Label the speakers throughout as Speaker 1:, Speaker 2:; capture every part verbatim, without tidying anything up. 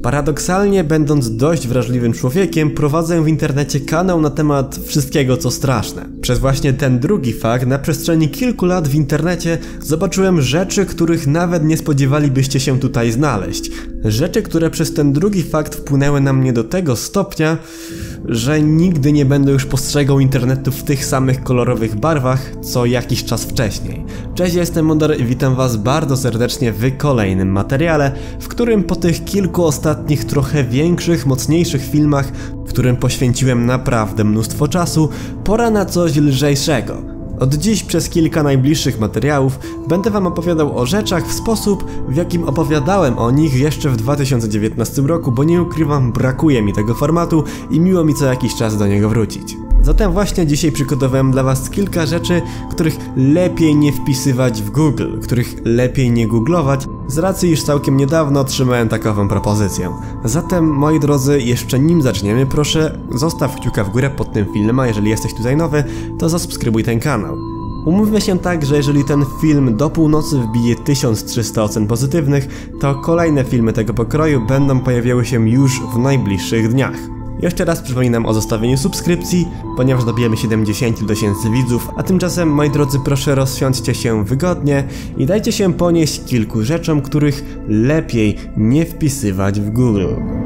Speaker 1: Paradoksalnie, będąc dość wrażliwym człowiekiem, prowadzę w internecie kanał na temat wszystkiego, co straszne. Przez właśnie ten drugi fakt na przestrzeni kilku lat w internecie zobaczyłem rzeczy, których nawet nie spodziewalibyście się tutaj znaleźć. Rzeczy, które przez ten drugi fakt wpłynęły na mnie do tego stopnia, że nigdy nie będę już postrzegał internetu w tych samych kolorowych barwach, co jakiś czas wcześniej. Cześć, ja jestem Modar i witam was bardzo serdecznie w kolejnym materiale, w którym po tych kilku ostatnich, trochę większych, mocniejszych filmach, którym poświęciłem naprawdę mnóstwo czasu, pora na coś lżejszego. Od dziś przez kilka najbliższych materiałów będę wam opowiadał o rzeczach w sposób, w jakim opowiadałem o nich jeszcze w dwa tysiące dziewiętnastym roku, bo nie ukrywam, brakuje mi tego formatu i miło mi co jakiś czas do niego wrócić. Zatem właśnie dzisiaj przygotowałem dla was kilka rzeczy, których lepiej nie wpisywać w Google, których lepiej nie googlować, z racji iż całkiem niedawno otrzymałem takową propozycję. Zatem, moi drodzy, jeszcze nim zaczniemy, proszę zostaw kciuka w górę pod tym filmem, a jeżeli jesteś tutaj nowy, to zasubskrybuj ten kanał. Umówmy się tak, że jeżeli ten film do północy wbije tysiąc trzysta ocen pozytywnych, to kolejne filmy tego pokroju będą pojawiały się już w najbliższych dniach. Jeszcze raz przypominam o zostawieniu subskrypcji, ponieważ dobijemy siedemdziesiąt tysięcy widzów, a tymczasem, moi drodzy, proszę rozsiądźcie się wygodnie i dajcie się ponieść kilku rzeczom, których lepiej nie wpisywać w Google.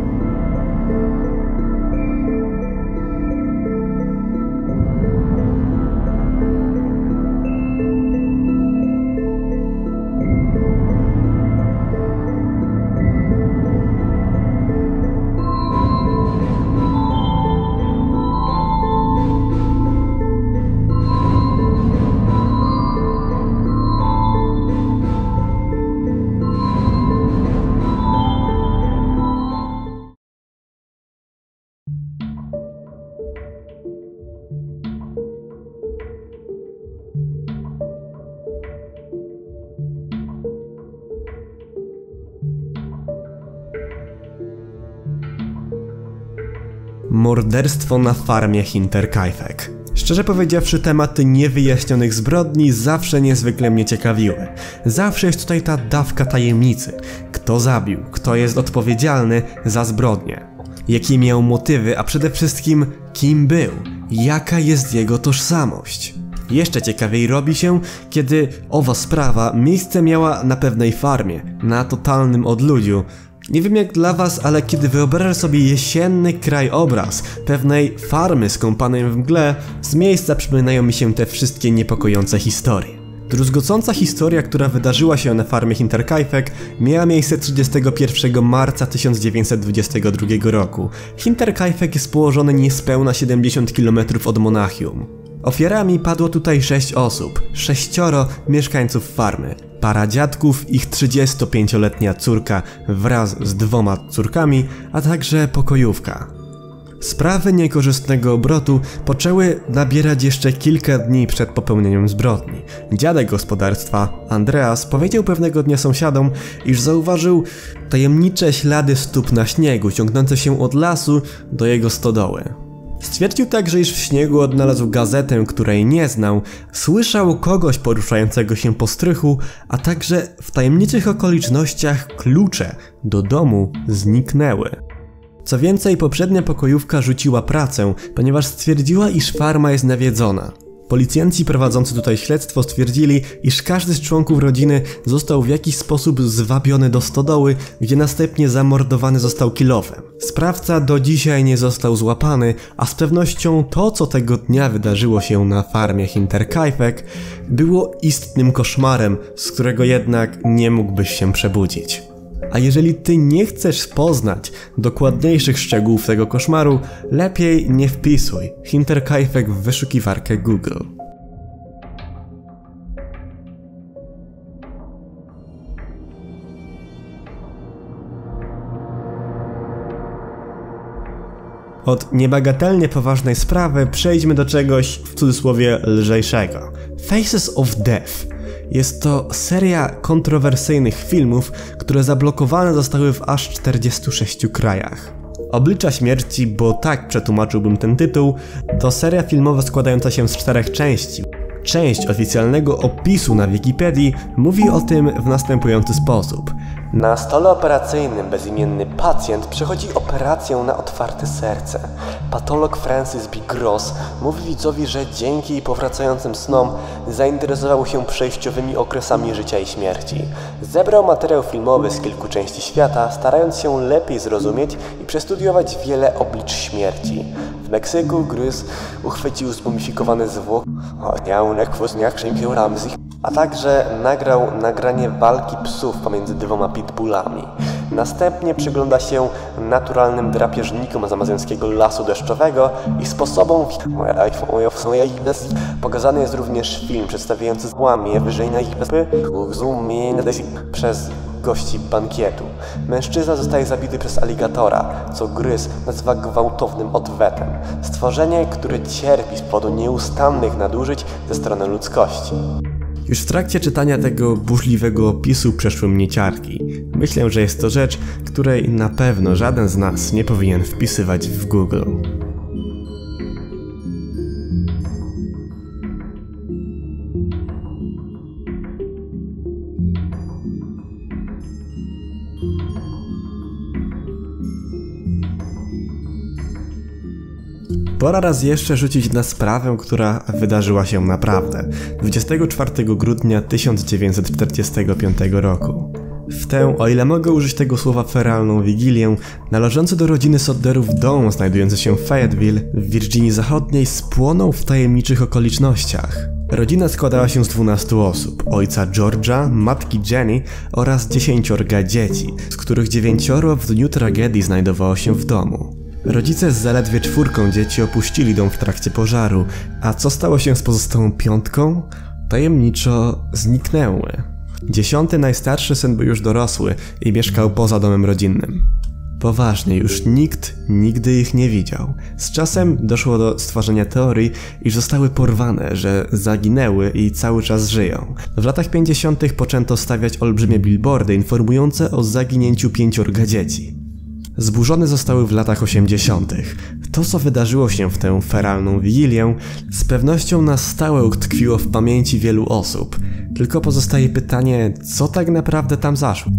Speaker 1: Morderstwo na farmie Hinterkaifeck. Szczerze powiedziawszy, tematy niewyjaśnionych zbrodni zawsze niezwykle mnie ciekawiły. Zawsze jest tutaj ta dawka tajemnicy. Kto zabił? Kto jest odpowiedzialny za zbrodnię? Jakie miał motywy, a przede wszystkim kim był? Jaka jest jego tożsamość? Jeszcze ciekawiej robi się, kiedy owa sprawa miejsce miała na pewnej farmie, na totalnym odludziu. Nie wiem jak dla was, ale kiedy wyobrażasz sobie jesienny krajobraz pewnej farmy skąpanej w mgle, z miejsca przypominają mi się te wszystkie niepokojące historie. Druzgocąca historia, która wydarzyła się na farmie Hinterkaifeck, miała miejsce trzydziestego pierwszego marca tysiąc dziewięćset dwudziestego drugiego roku. Hinterkaifeck jest położony niespełna siedemdziesiąt kilometrów od Monachium. Ofiarami padło tutaj sześć osób, sześcioro mieszkańców farmy. Para dziadków, ich trzydziestopięcioletnia córka wraz z dwoma córkami, a także pokojówka. Sprawy niekorzystnego obrotu poczęły nabierać jeszcze kilka dni przed popełnieniem zbrodni. Dziadek gospodarstwa, Andreas, powiedział pewnego dnia sąsiadom, iż zauważył tajemnicze ślady stóp na śniegu ciągnące się od lasu do jego stodoły. Stwierdził także, iż w śniegu odnalazł gazetę, której nie znał, słyszał kogoś poruszającego się po strychu, a także w tajemniczych okolicznościach klucze do domu zniknęły. Co więcej, poprzednia pokojówka rzuciła pracę, ponieważ stwierdziła, iż farma jest nawiedzona. Policjanci prowadzący tutaj śledztwo stwierdzili, iż każdy z członków rodziny został w jakiś sposób zwabiony do stodoły, gdzie następnie zamordowany został kilofem. Sprawca do dzisiaj nie został złapany, a z pewnością to, co tego dnia wydarzyło się na farmie Hinterkaifeck, było istnym koszmarem, z którego jednak nie mógłbyś się przebudzić. A jeżeli ty nie chcesz poznać dokładniejszych szczegółów tego koszmaru, lepiej nie wpisuj Hinterkaifeck w wyszukiwarkę Google. Od niebagatelnie poważnej sprawy przejdźmy do czegoś w cudzysłowie lżejszego. Faces of Death. Jest to seria kontrowersyjnych filmów, które zablokowane zostały w aż czterdziestu sześciu krajach. Oblicza śmierci, bo tak przetłumaczyłbym ten tytuł, to seria filmowa składająca się z czterech części. Część oficjalnego opisu na Wikipedii mówi o tym w następujący sposób. Na stole operacyjnym bezimienny pacjent przechodzi operację na otwarte serce. Patolog Francis B. Gross mówi widzowi, że dzięki powracającym snom zainteresował się przejściowymi okresami życia i śmierci. Zebrał materiał filmowy z kilku części świata, starając się lepiej zrozumieć i przestudiować wiele oblicz śmierci. W Meksyku Gross uchwycił zmumifikowane zwłoki, a także nagrał nagranie walki psów pomiędzy dwoma pitbullami. Następnie przygląda się naturalnym drapieżnikom z amazońskiego lasu deszczowego i sposobom. Pokazany jest również film przedstawiający złamie wyżej na ich przez gości bankietu. Mężczyzna zostaje zabity przez aligatora, co Gross nazywa gwałtownym odwetem. Stworzenie, które cierpi z powodu nieustannych nadużyć ze strony ludzkości. Już w trakcie czytania tego burzliwego opisu przeszły mnie ciarki. Myślę, że jest to rzecz, której na pewno żaden z nas nie powinien wpisywać w Google. Pora raz jeszcze rzucić na sprawę, która wydarzyła się naprawdę dwudziestego czwartego grudnia tysiąc dziewięćset czterdziestego piątego roku. W tę, o ile mogę użyć tego słowa, feralną wigilię, należący do rodziny Sodderów dom znajdujący się w Fayetteville w Virginii Zachodniej spłonął w tajemniczych okolicznościach. Rodzina składała się z dwunastu osób, ojca George'a, matki Jenny oraz dziesięciorga dzieci, z których dziewięcioro w dniu tragedii znajdowało się w domu. Rodzice z zaledwie czwórką dzieci opuścili dom w trakcie pożaru, a co stało się z pozostałą piątką? Tajemniczo zniknęły. Dziesiąty, najstarszy syn był już dorosły i mieszkał poza domem rodzinnym. Poważnie, już nikt nigdy ich nie widział. Z czasem doszło do stworzenia teorii, iż zostały porwane, że zaginęły i cały czas żyją. W latach pięćdziesiątych poczęto stawiać olbrzymie billboardy informujące o zaginięciu pięciorga dzieci. Zburzone zostały w latach osiemdziesiątych. To, co wydarzyło się w tę feralną wigilię, z pewnością na stałe utkwiło w pamięci wielu osób. Tylko pozostaje pytanie, co tak naprawdę tam zaszło?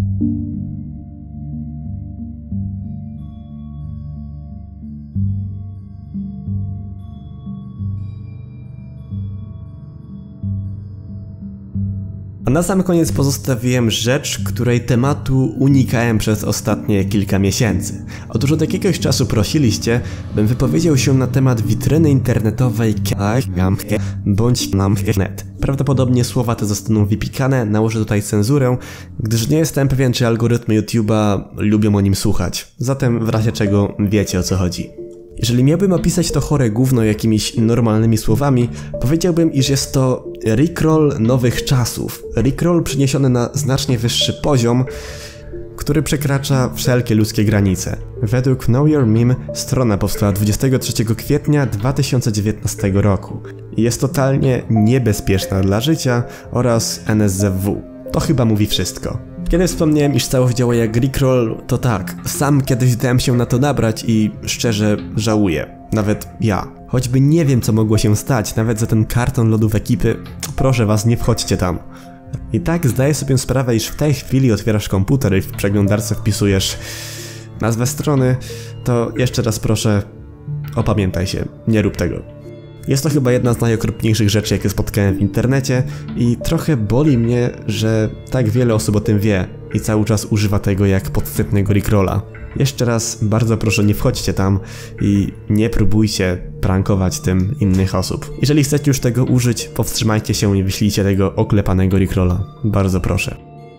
Speaker 1: A na sam koniec pozostawiłem rzecz, której tematu unikałem przez ostatnie kilka miesięcy. Otóż od jakiegoś czasu prosiliście, bym wypowiedział się na temat witryny internetowej bądź net. Prawdopodobnie słowa te zostaną wypikane, nałożę tutaj cenzurę, gdyż nie jestem pewien, czy algorytmy YouTube'a lubią o nim słuchać. Zatem w razie czego wiecie, o co chodzi. Jeżeli miałbym opisać to chore gówno jakimiś normalnymi słowami, powiedziałbym, iż jest to rickroll nowych czasów. Rickroll przeniesiony na znacznie wyższy poziom, który przekracza wszelkie ludzkie granice. Według Know Your Meme strona powstała dwudziestego trzeciego kwietnia dwa tysiące dziewiętnastego roku. Jest totalnie niebezpieczna dla życia oraz N S Z W. To chyba mówi wszystko. Kiedy wspomniałem, iż całość działa jak rickroll, to tak, sam kiedyś dałem się na to nabrać i szczerze żałuję. Nawet ja. Choćby nie wiem, co mogło się stać, nawet za ten karton lodów ekipy, proszę was, nie wchodźcie tam. I tak zdaję sobie sprawę, iż w tej chwili otwierasz komputer i w przeglądarce wpisujesz nazwę strony, to jeszcze raz proszę, opamiętaj się, nie rób tego. Jest to chyba jedna z najokropniejszych rzeczy, jakie spotkałem w internecie i trochę boli mnie, że tak wiele osób o tym wie i cały czas używa tego jak podstępnego rickrolla. Jeszcze raz bardzo proszę, nie wchodźcie tam i nie próbujcie prankować tym innych osób. Jeżeli chcecie już tego użyć, powstrzymajcie się i wyślijcie tego oklepanego rickrolla. Bardzo proszę.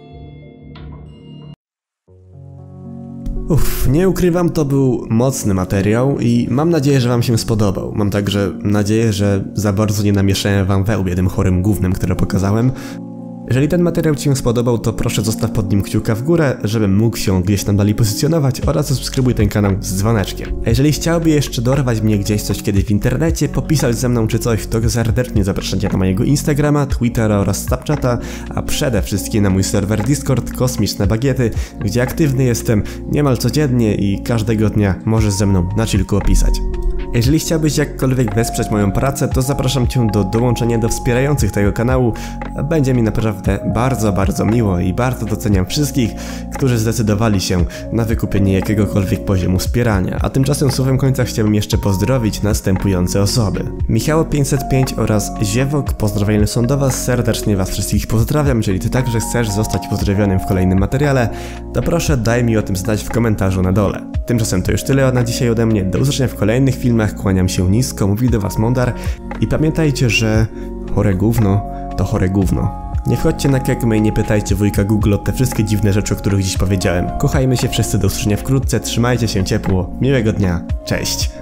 Speaker 1: Uff, nie ukrywam, to był mocny materiał i mam nadzieję, że wam się spodobał. Mam także nadzieję, że za bardzo nie namieszałem wam we łbie tym chorym gównem, które pokazałem. Jeżeli ten materiał ci się spodobał, to proszę zostaw pod nim kciuka w górę, żebym mógł się gdzieś tam dalej pozycjonować oraz subskrybuj ten kanał z dzwoneczkiem. A jeżeli chciałby jeszcze dorwać mnie gdzieś coś kiedyś w internecie, popisać ze mną czy coś, to serdecznie zapraszam cię na mojego Instagrama, Twittera oraz Snapchata, a przede wszystkim na mój serwer Discord Kosmiczne Bagiety, gdzie aktywny jestem niemal codziennie i każdego dnia możesz ze mną na chillku opisać. Jeżeli chciałbyś jakkolwiek wesprzeć moją pracę, to zapraszam Cię do dołączenia do wspierających tego kanału. Będzie mi naprawdę bardzo, bardzo miło i bardzo doceniam wszystkich, którzy zdecydowali się na wykupienie jakiegokolwiek poziomu wspierania. A tymczasem słowem końca chciałbym jeszcze pozdrowić następujące osoby. Michał pięćset pięć oraz Ziewok, pozdrowienia są do Was, serdecznie Was wszystkich pozdrawiam. Jeżeli Ty także chcesz zostać pozdrowionym w kolejnym materiale, to proszę daj mi o tym znać w komentarzu na dole. Tymczasem to już tyle na dzisiaj ode mnie, do usłyszenia w kolejnych filmach, kłaniam się nisko, mówi do Was Mondar i pamiętajcie, że chore gówno to chore gówno. Nie wchodźcie na kekmy i nie pytajcie wujka Google o te wszystkie dziwne rzeczy, o których dziś powiedziałem. Kochajmy się wszyscy, do usłyszenia wkrótce, trzymajcie się ciepło, miłego dnia, cześć!